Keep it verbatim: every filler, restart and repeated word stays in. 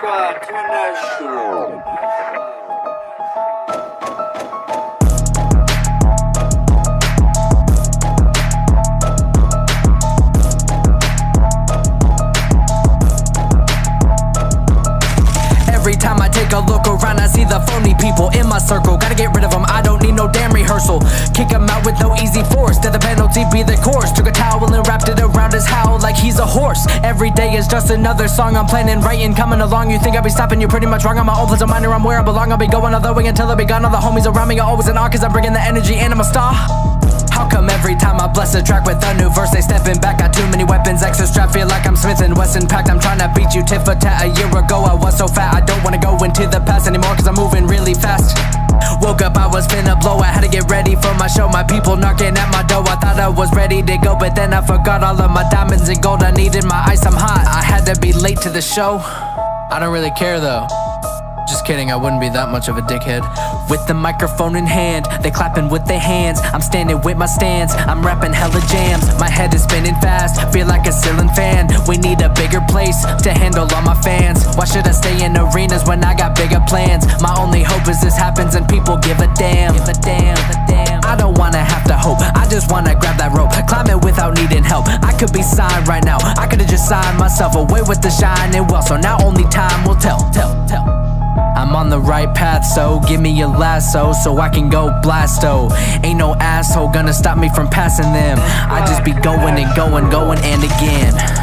International. Every time I take a look around, I see the phony people in my circle. Gotta get rid of them, I don't need no damn rehearsal. Kick him out with no easy force, let the penalty be the course. Took a towel and wrapped it around his howl like he's a horse. Every day is just another song I'm planning, writing, coming along. You think I'll be stopping, you're pretty much wrong. I'm my own place of mind, I'm where I belong. I'll be going all the way until I be gone. All the homies around me are always in awe, cause I'm bringing the energy and I'm a star. How come every time I bless a track with a new verse, they stepping back? Got too many weapons, extra strap, feel like I'm Smith and Wesson packed. I'm trying to beat you tit for tat. A year ago I was so fat, I don't wanna go into the past anymore, cause I'm moving really fast. Woke up, I was finna blow, I had to get ready for my show. My people knocking at my door, I thought I was ready to go, but then I forgot all of my diamonds and gold. I needed my ice, I'm hot, I had to be late to the show. I don't really care though. Just kidding, I wouldn't be that much of a dickhead. With the microphone in hand, they clapping with their hands. I'm standing with my stance, I'm rapping hella jams. My head is spinning fast, feel like a ceiling fan. We need a bigger place to handle all my fans. Why should I stay in arenas when I got bigger plans? My only hope is this happens and people give a damn. Give a damn, give a damn. I don't wanna have to hope, I just wanna grab that rope, climb it without needing help. I could be signed right now, I could've just signed myself away with the shine and well. So now only time will tell, tell, tell. I'm on the right path, so give me a lasso so I can go blasto. Ain't no asshole gonna stop me from passing them. I just be going and going, going and again.